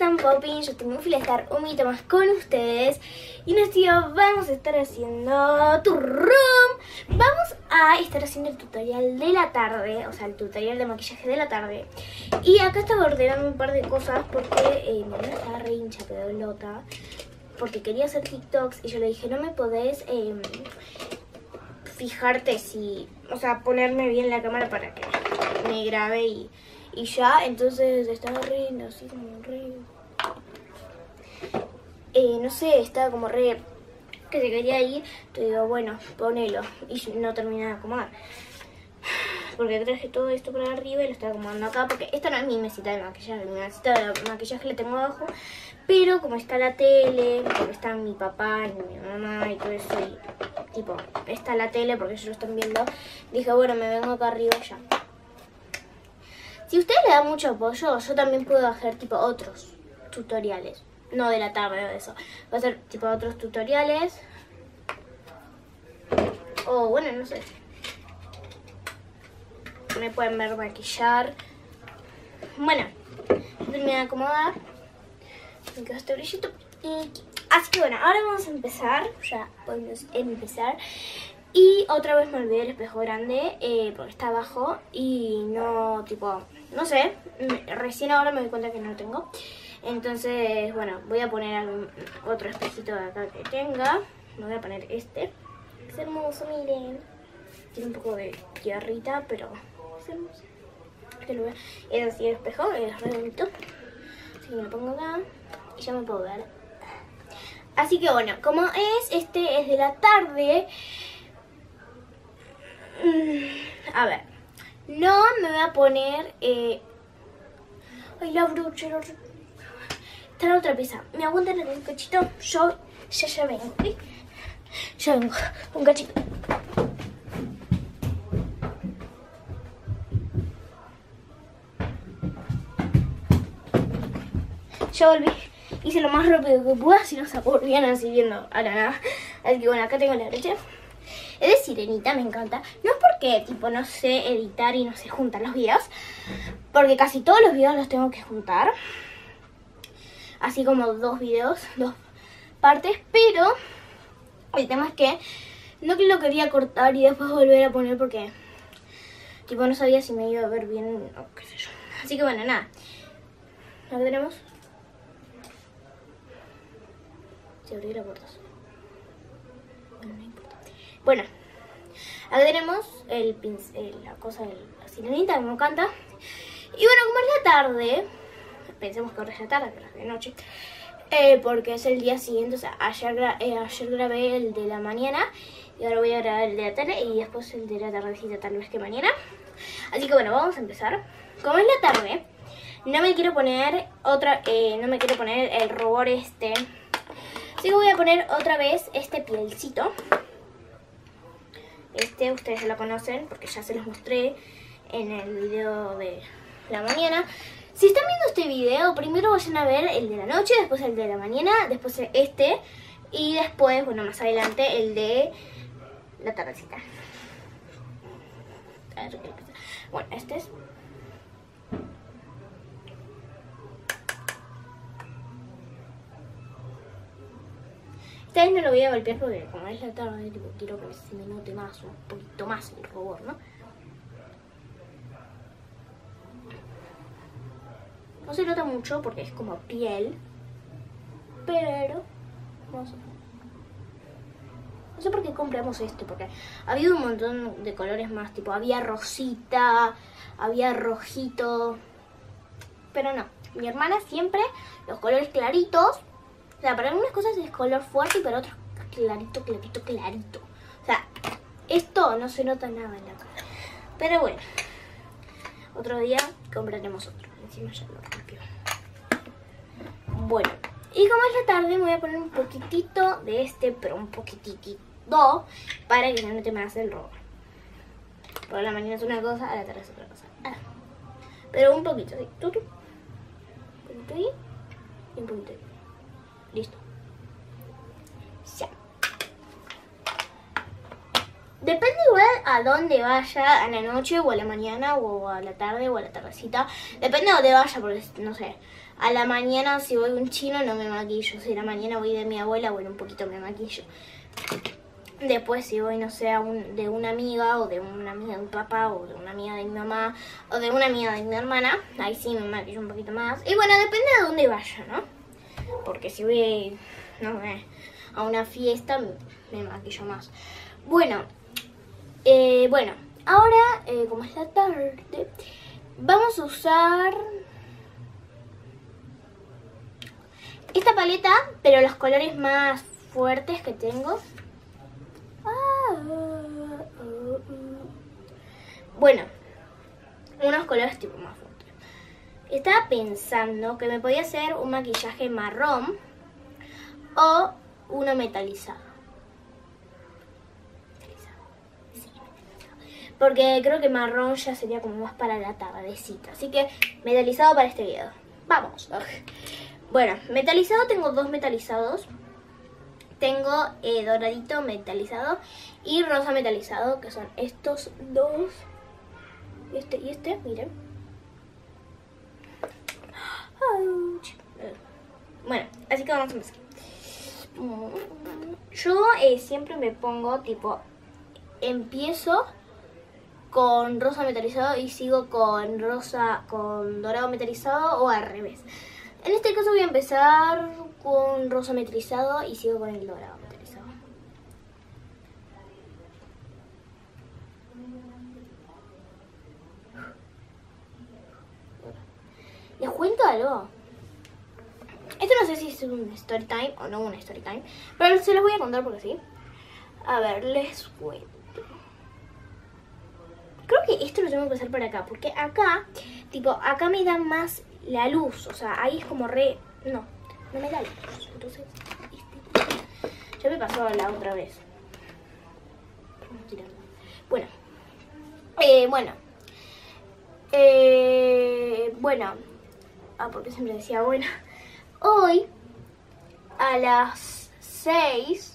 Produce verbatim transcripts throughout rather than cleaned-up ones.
están, Poppy? Yo estoy muy feliz de estar un minuto más con ustedes. Y en este video vamos a estar haciendo tu room. Vamos a estar haciendo el tutorial de la tarde, o sea, el tutorial de maquillaje de la tarde. Y acá estaba ordenando un par de cosas porque eh, mi mamá estaba re hincha pedolota, porque quería hacer TikToks y yo le dije, no me podés eh, fijarte si, o sea, ponerme bien la cámara para que me grabe y... Y ya, entonces estaba re, así como re... Eh, no sé, estaba como re... Que se quería ir. Te digo, bueno, ponelo. Y no terminé de acomodar. Porque traje todo esto para arriba y lo estaba acomodando acá. Porque esta no es mi mesita de maquillaje. Mi mesita de maquillaje la tengo abajo. Pero como está la tele, porque está mi papá y mi mamá y todo eso. Y tipo, está la tele porque ellos lo están viendo. Dije, bueno, me vengo acá arriba y ya. Si ustedes le dan mucho apoyo, yo también puedo hacer tipo otros tutoriales. No de la tarde o de eso. Voy a hacer tipo otros tutoriales. O bueno, no sé. Me pueden ver maquillar. Bueno, terminé de acomodar. Me quedó este brillito. Así que bueno, ahora vamos a empezar. Ya podemos empezar. Y otra vez me olvidé el espejo grande eh, porque está abajo y no, tipo, no sé, recién ahora me doy cuenta que no lo tengo. Entonces, bueno, voy a poner algún, otro espejito de acá que tenga. Me voy a poner este. Es hermoso, miren. Tiene un poco de tierrita, pero es hermoso. Este lo voy a... Es así el espejo, es re bonito. Así que me lo pongo acá y ya me puedo ver. Así que bueno, como es, este es de la tarde... A ver, no me voy a poner... Eh... Ay, la brocha. La... Está la otra pieza. ¿Me aguantan un cachito? Yo ya, ya vengo, ¿sí? Ya vengo, un cachito. Ya volví. Hice lo más rápido que pude, si no se aburrían así viendo a la nada. Así que bueno, acá tengo la brocha. Es de sirenita, me encanta. No es porque, tipo, no sé editar y no sé juntar los videos. Porque casi todos los videos los tengo que juntar. Así como dos videos, dos partes. Pero el tema es que no que lo quería cortar y después volver a poner porque, tipo, no sabía si me iba a ver bien o qué sé yo. Así que bueno, nada. Acá tenemos. Se abrió la puerta. Bueno, no importa. Bueno, acá tenemos el pincel, la cosa de la sirenita que me encanta. Y bueno, como es la tarde, pensemos que ahora es la tarde, pero es de noche, eh, porque es el día siguiente. O sea, ayer, gra eh, ayer grabé el de la mañana y ahora voy a grabar el de la tarde y después el de la tardecita, tal vez que mañana. Así que bueno, vamos a empezar. Como es la tarde, no me quiero poner otra, eh, no me quiero poner el rubor este. Así que voy a poner otra vez este pielcito. Este ustedes ya lo conocen porque ya se los mostré en el video de la mañana. Si están viendo este video, primero vayan a ver el de la noche, después el de la mañana, después este y después, bueno, más adelante el de la tardecita. A ver qué pasa. Bueno, este es... Esta vez no lo voy a golpear porque como es la tarde, tipo, quiero que se me note más, un poquito más el rubor, ¿no? No se nota mucho porque es como piel, pero vamos a ver. No sé por qué compramos este, porque había un montón de colores más, tipo había rosita, había rojito, pero no. Mi hermana siempre los colores claritos. O sea, para algunas cosas es color fuerte y para otras clarito, clarito, clarito. O sea, esto no se nota nada en la cara. Pero bueno, otro día compraremos otro. Encima ya lo rompió. Bueno, y como es la tarde me voy a poner un poquitito de este, pero un poquitito, para que no note más el rubor. Por la mañana es una cosa, a la tarde es otra cosa. Ah. Pero un poquito, ¿sí? ¿Tú, tú? Un poquito ahí y un poquito ahí. Listo. Ya. Depende igual a dónde vaya, a la noche o a la mañana o a la tarde o a la tardecita. Depende de dónde vaya, porque no sé, a la mañana si voy a un chino no me maquillo. Si a la mañana voy de mi abuela, bueno, un poquito me maquillo. Después si voy, no sé, a un, de una amiga o de una amiga de mi papá o de una amiga de mi mamá o de una amiga de mi hermana, ahí sí me maquillo un poquito más. Y bueno, depende de dónde vaya, ¿no? Porque si voy, no sé, a una fiesta me maquillo más. Bueno, eh, bueno, ahora, eh, como es la tarde, vamos a usar esta paleta, pero los colores más fuertes que tengo. Bueno, unos colores tipo más fuertes. Estaba pensando que me podía hacer un maquillaje marrón o uno metalizado. Metalizado. Sí, metalizado. Porque creo que marrón ya sería como más para la tardecita. Así que metalizado para este video. Vamos. Bueno, metalizado, tengo dos metalizados. Tengo eh, doradito metalizado y rosa metalizado, que son estos dos. Este y este, miren. Bueno, así que vamos a empezar. Yo eh, siempre me pongo tipo, empiezo con rosa metalizado y sigo con rosa, con dorado metalizado o al revés. En este caso voy a empezar con rosa metalizado y sigo con el dorado metalizado. Les cuento algo. Esto no sé si es un story time o no un story time, pero se los voy a contar porque sí. A ver, les cuento. Creo que esto lo tengo que pasar por acá, porque acá, tipo, acá me da más la luz. O sea, ahí es como re... No, no me da luz. Entonces, este... ya me pasó la otra vez. Bueno. Eh, bueno. Eh, bueno. Ah, porque siempre decía bueno. Hoy, a las seis...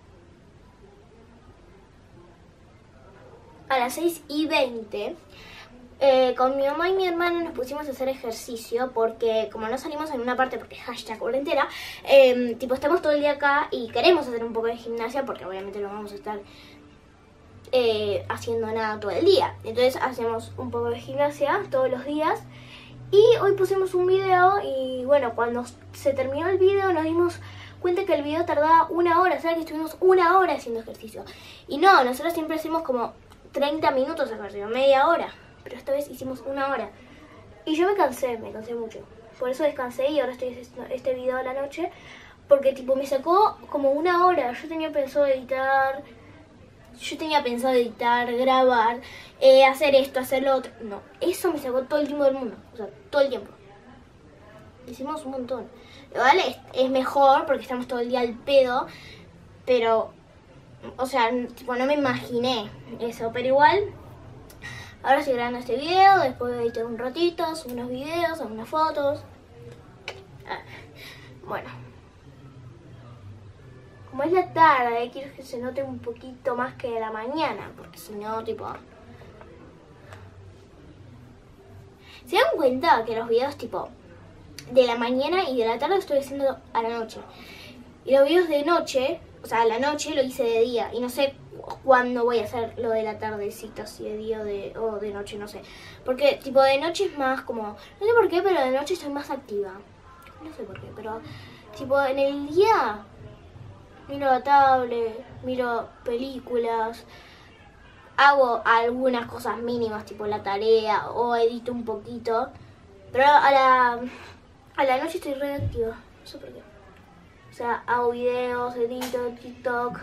A las seis y veinte... Eh, con mi mamá y mi hermana nos pusimos a hacer ejercicio porque como no salimos en una parte porque hashtag cuarentena, eh, tipo estamos todo el día acá y queremos hacer un poco de gimnasia porque obviamente no vamos a estar eh, haciendo nada todo el día. Entonces hacemos un poco de gimnasia todos los días y hoy pusimos un video y bueno, cuando se terminó el video nos dimos cuenta que el video tardaba una hora, o sea que estuvimos una hora haciendo ejercicio. Y no, nosotros siempre hacemos como treinta minutos de ejercicio, media hora. Pero esta vez hicimos una hora. Y yo me cansé, me cansé mucho. Por eso descansé y ahora estoy haciendo este video a la noche. Porque tipo me sacó como una hora. Yo tenía pensado editar. Yo tenía pensado editar, grabar, eh, hacer esto, hacer lo otro. No, eso me sacó todo el tiempo del mundo. O sea, todo el tiempo. Hicimos un montón. Igual es, es mejor porque estamos todo el día al pedo. Pero, o sea, tipo no me imaginé eso. Pero igual... Ahora estoy grabando este video, después de editar un ratito, subo unos videos, algunas fotos. Ah, bueno. Como es la tarde, quiero que se note un poquito más que la mañana, porque si no, tipo... ¿Se dan cuenta que los videos, tipo, de la mañana y de la tarde los estoy haciendo a la noche? Y los videos de noche, o sea, a la noche lo hice de día, y no sé cuándo voy a hacer lo de la tardecita, si de día o de, o de noche, no sé. Porque tipo de noche es más como, no sé por qué, pero de noche estoy más activa. No sé por qué, pero tipo en el día miro la tablet, miro películas, hago algunas cosas mínimas, tipo la tarea o edito un poquito. Pero a la, a la noche estoy re activa, no sé por qué. O sea, hago videos, edito, TikTok.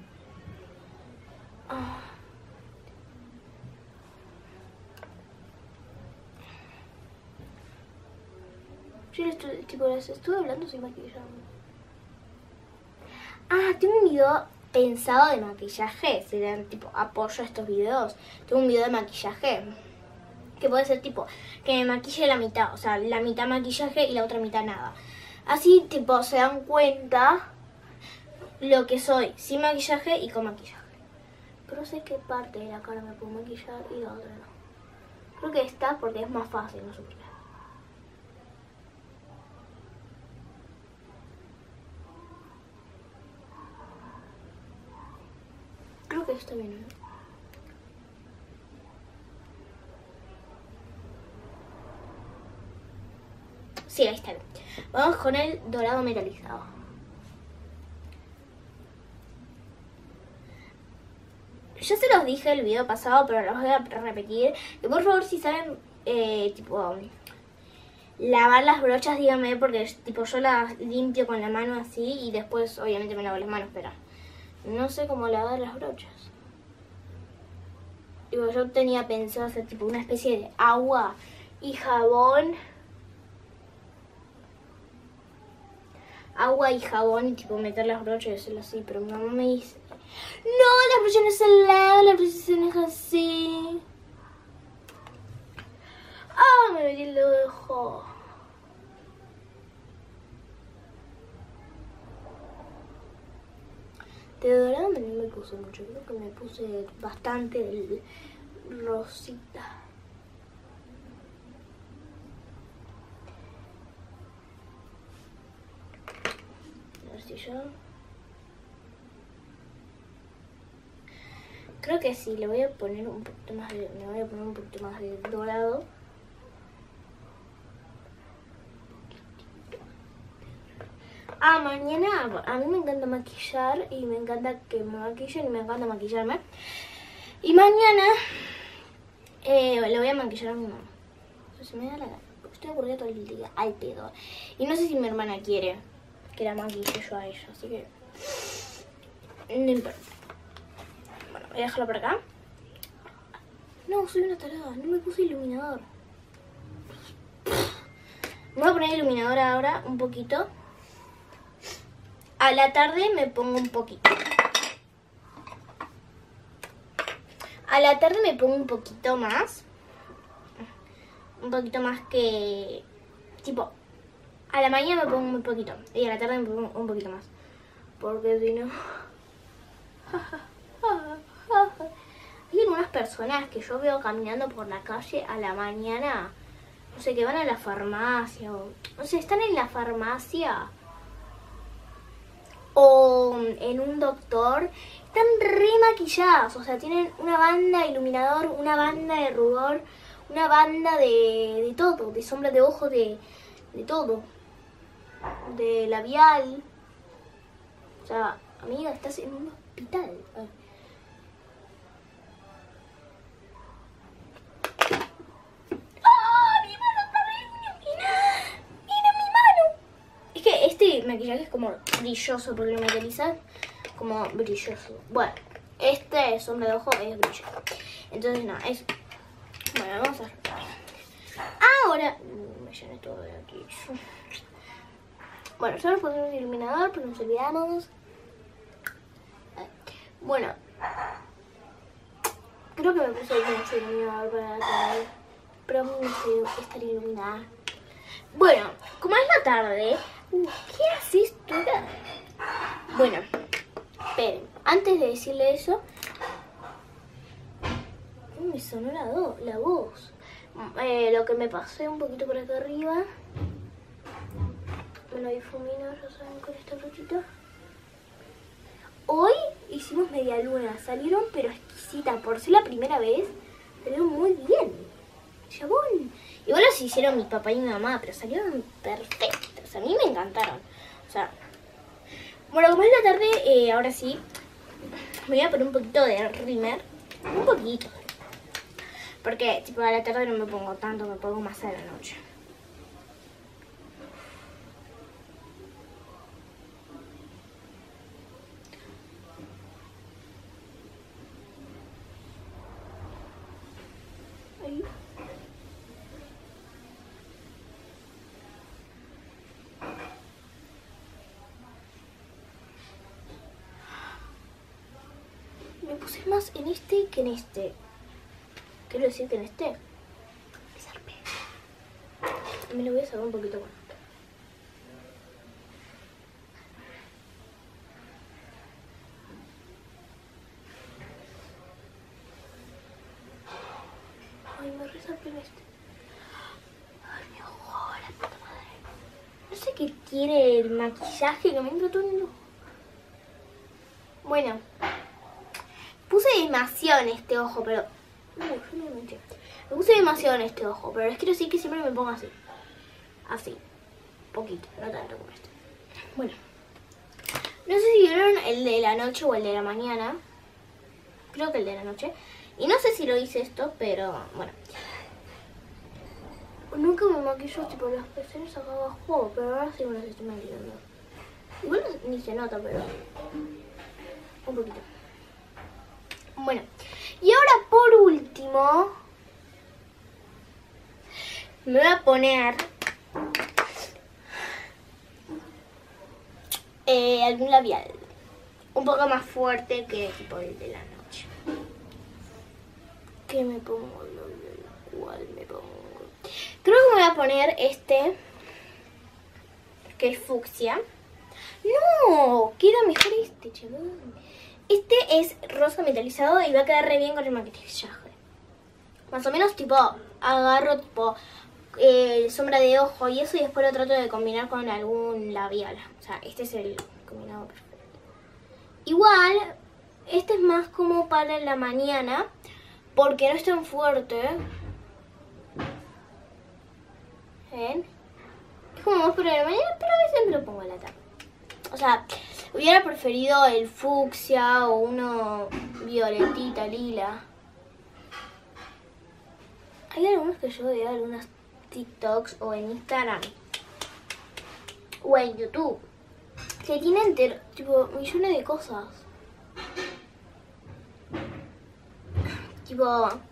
Yo les estoy, tipo, les estuve hablando sin maquillar. Ah, tengo un video pensado de maquillaje. Si le dan tipo apoyo a estos videos, tengo un video de maquillaje que puede ser tipo que me maquille la mitad, o sea, la mitad maquillaje y la otra mitad nada. Así tipo se dan cuenta lo que soy sin maquillaje y con maquillaje. pero sé qué parte de la cara me puedo maquillar y la otra no. Creo que esta porque es más fácil, no sé por qué. Creo que está bien, ¿no? Sí, ahí está bien. Vamos con el dorado metalizado. Yo se los dije el video pasado, pero los voy a repetir. Y por favor, si saben, eh, tipo, lavar las brochas, díganme, porque tipo yo las limpio con la mano así y después obviamente me lavo las manos, pero no sé cómo lavar las brochas. Digo, yo tenía pensado hacer tipo una especie de agua y jabón. Agua y jabón y tipo meter las brochas y hacerlo así, pero mi mamá me dice, no, las brochas no se lavan, las brochas se dejan así. Ah, me metí el ojo. De dorado no me puse mucho, creo que me puse bastante el rosita. A ver si yo... Creo que sí, le voy a poner un poquito más de... Me voy a poner un poquito más de dorado. Ah, mañana a mí me encanta maquillar y me encanta que me maquillen y me encanta maquillarme. Y mañana eh, le voy a maquillar a mi mamá. O sea, se me da la gana. Estoy aburrida todo el día, al pedo. Y no sé si mi hermana quiere que la maquille yo a ella, así que no importa. Bueno, voy a dejarlo por acá. No, soy una tarada, no me puse iluminador. Me voy a poner iluminador ahora, un poquito. A la tarde me pongo un poquito. A la tarde me pongo un poquito más. Un poquito más que... Tipo, a la mañana me pongo muy poquito. Y a la tarde me pongo un poquito más. Porque si no... Hay algunas personas que yo veo caminando por la calle a la mañana. No sé, que van a la farmacia o... No sé, están en la farmacia... o en un doctor, están re maquilladas, o sea, tienen una banda de iluminador, una banda de rubor, una banda de, de todo, de sombra de ojo, de, de todo, de labial. O sea, amiga, estás en un hospital. A ver. ¡Ah! ¡Mi mano otra vez! ¡Mira! ¡Mira mi mano! Es que este maquillaje es como brilloso porque lo metalizan como brilloso. Bueno, este sombra de ojo es brilloso. Entonces no, es... Bueno, vamos a hacer. Ahora... Me llené todo de aquí. Bueno, solo ponemos el iluminador, pero nos olvidamos. Bueno. Creo que me puse mucho iluminador para traer. Pero me gusta estar iluminada. Bueno, como es la tarde... ¿Qué haces tú? Bueno, esperen, antes de decirle eso, me sonó la, do, la voz. Eh, lo que me pasé un poquito por acá arriba. Me lo difumino, ya saben, con esta brochita. Hoy hicimos media luna, salieron pero exquisitas. Por ser la primera vez, salieron muy bien. Chabón. Igual los hicieron mi papá y mi mamá, pero salieron perfectos. A mí me encantaron. O sea, bueno, como es la tarde, eh, ahora sí, me voy a poner un poquito de rímel. Un poquito. Porque, tipo, a la tarde no me pongo tanto, me pongo más a la noche. Ahí. Me puse más en este que en este. Quiero decir que en este me zarpé. Me lo voy a sacar un poquito más. que tiene el maquillaje que me entra todo en el ojo. Bueno, puse demasiado en este ojo, pero... Uy, yo me manché. Me puse demasiado en este ojo, pero les quiero decir que siempre me pongo así. Así. Poquito, no tanto como este. Bueno. No sé si vieron el de la noche o el de la mañana. Creo que el de la noche. Y no sé si lo hice esto, pero bueno. Nunca me maquillo tipo las pestañas acá abajo, pero ahora sí me las estoy maquillando. Igual ni se nota, pero... un poquito. Bueno. Y ahora por último... me voy a poner... Eh, algún labial un poco más fuerte que tipo el de la noche. ¿Qué me pongo? ¿Cuál me pongo? Creo que me voy a poner este, que es fucsia. No, queda mejor este, chaval. Este es rosa metalizado y va a quedar re bien con el maquillaje. Más o menos tipo agarro tipo Eh, sombra de ojo y eso, y después lo trato de combinar con algún labial. O sea, este es el combinado perfecto. Igual, este es más como para la mañana, porque no es tan fuerte. ¿Ven? Es como más para la mañana, pero a veces me lo pongo en la tarde. O sea, hubiera preferido el fucsia o uno violetita, lila. Hay algunos que yo veo, algunas TikToks o en Instagram o en YouTube que tienen tipo millones de cosas, tipo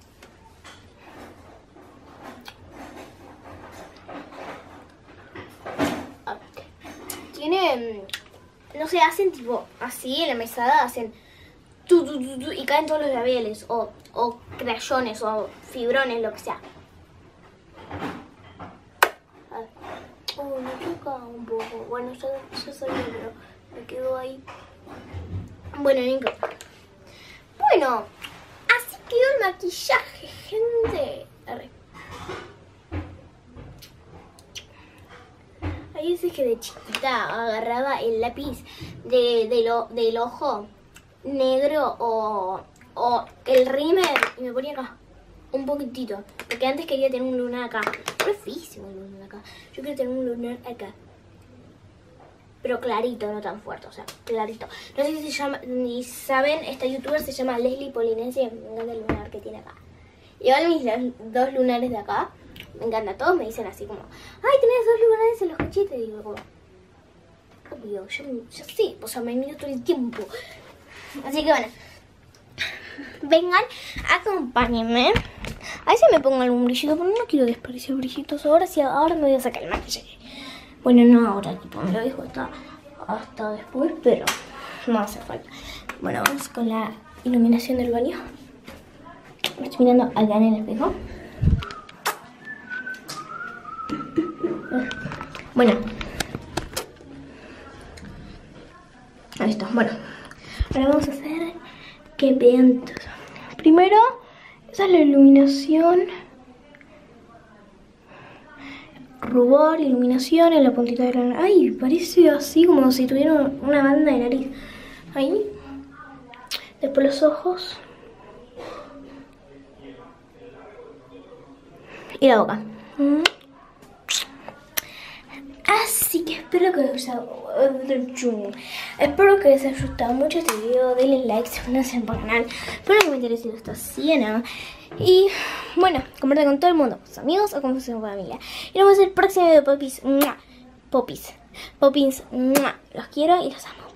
tienen, no sé, hacen tipo así en la mesada, hacen tu, tu, tu, tu, y caen todos los labiales o, o crayones o fibrones, lo que sea. Oh, me toca un poco. Bueno, ya, ya salió, pero me quedó ahí. Bueno, no importa. Bueno, así quedó el maquillaje, gente. Arre. Hay veces que de chiquita agarraba el lápiz de, de lo, del ojo negro o, o el rímel y me ponía acá. Un poquitito, porque antes quería tener un lunar acá. Pero es feísimo el lunar acá. Yo quiero tener un lunar acá, pero clarito, no tan fuerte, o sea, clarito. No sé si se llama, ni saben, esta youtuber se llama Leslie Polinesia y me encanta el lunar que tiene acá. Y ahora mis dos lunares de acá, me encanta. Todos me dicen así como, ay, tenés dos lunares en los cachetes. Y digo como, obvio, yo, yo sí, o sea, me miro todo el tiempo. Así que bueno, vengan, acompáñenme. A veces me pongo algún brillito, pero no quiero desperdiciar brillitos. Ahora sí, ahora me voy a sacar el maquillaje. Bueno, no ahora, tipo, me lo dejo hasta, hasta después, pero no hace falta. Bueno, vamos con la iluminación del baño. Me estoy mirando acá en el espejo. Bueno. Ahí está, bueno. Ahora vamos a hacer que vean todo. Primero, esa es la iluminación. Rubor, iluminación en la puntita de la nariz. Ay, parece así como si tuviera una banda de nariz. Ahí. Después los ojos. Y la boca. Así que espero que os haya, espero que les haya gustado mucho este video. Denle like, suscríbanse al canal, espero que me interese si lo está haciendo. Y bueno, compartan con todo el mundo, con sus amigos o con su familia. Y nos vemos en el próximo video, popis. Popis. Popis. Los quiero y los amo.